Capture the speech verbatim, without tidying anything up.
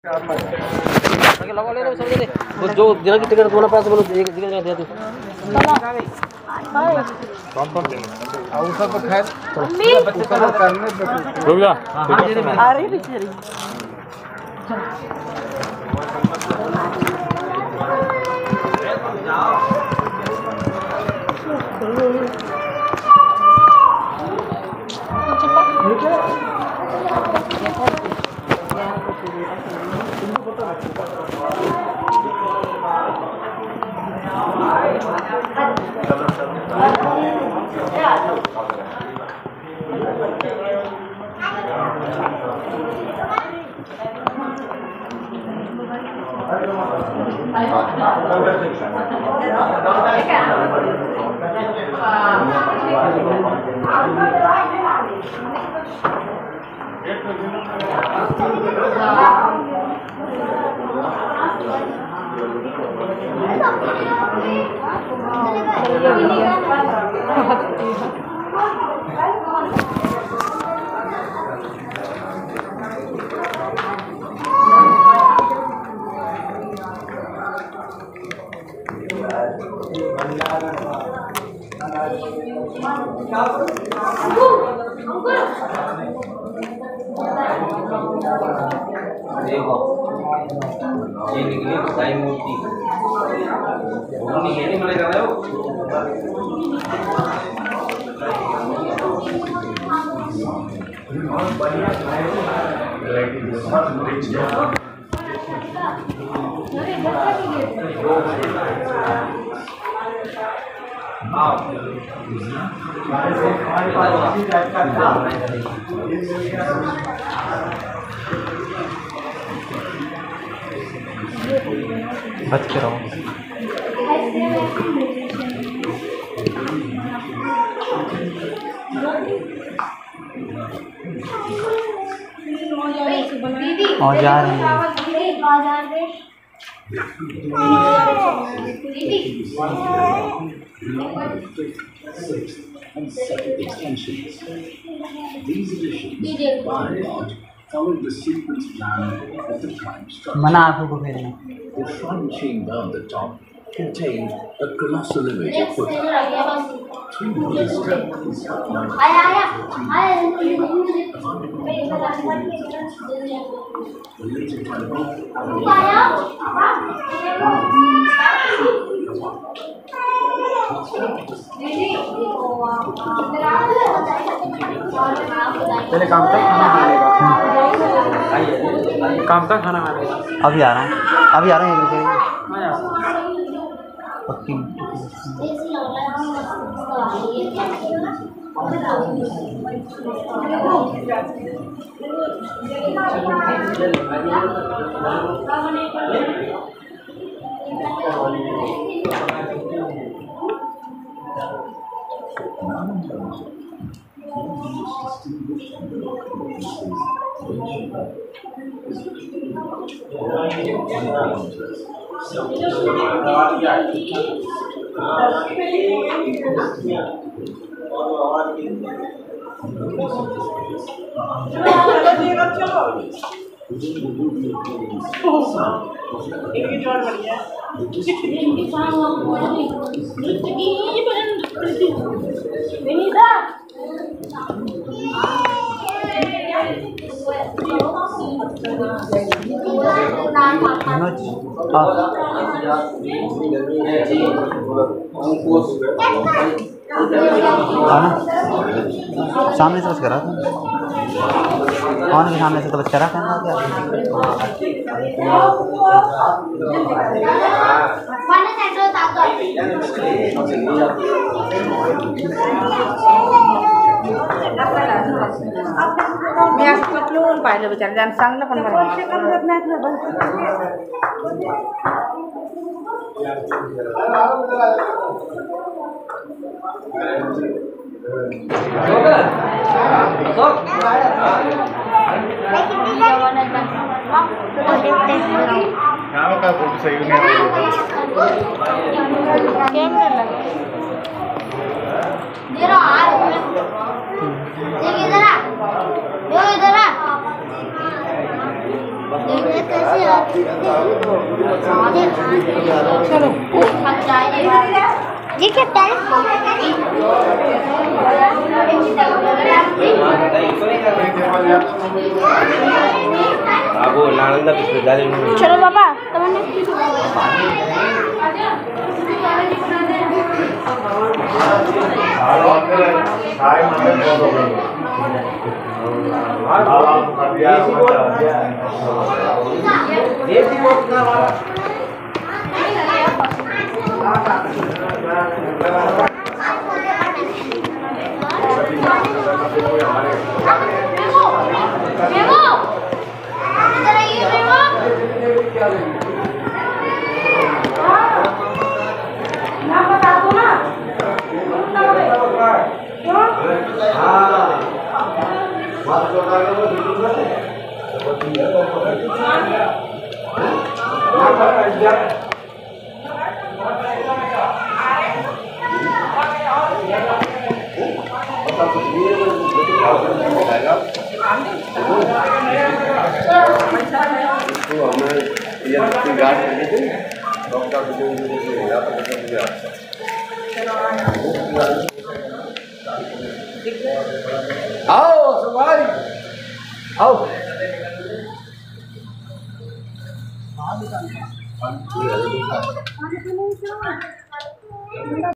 लगा ले सब दे वो जो दिना की टिकट दोनों पैसे बोलो एक जगह दे दे कौन कौन देना और सब खैर बच्चे चलो करने रुक जा आ रही पीछे रही देखो ये निकली गाय मूर्ति वो नहीं है नहीं मरे कर रहे हो बच के रहो और जा रहे हैं followed the sequence plan of the time structure. मना आंखों को फेरना The front chamber on the top contained a colossal image of Buddha. Three Buddhist temples outlined the later temple पहले काम तक खाना खा लेगा काम तक खाना खा लेगा अभी आ रहा है अभी आ रहा है एक रुपये पक्की सामने से बच करा था कौन के सामने से तो बच करा था मी असं कुठलं पाहिलं विचार जाण सांग ना पण का फोटो सही नहीं जरा आ देख इधर आ दो इधर आ देखिए कैसे आती है चलो थक जाएंगे जी क्या टाइम अब वो नालंदा विश्वविद्यालय में चलो पापा तमन्ना देसी बोल ना वाला मेमो इधर आइए मेमो ना बता दो ना आओ सवारी आओ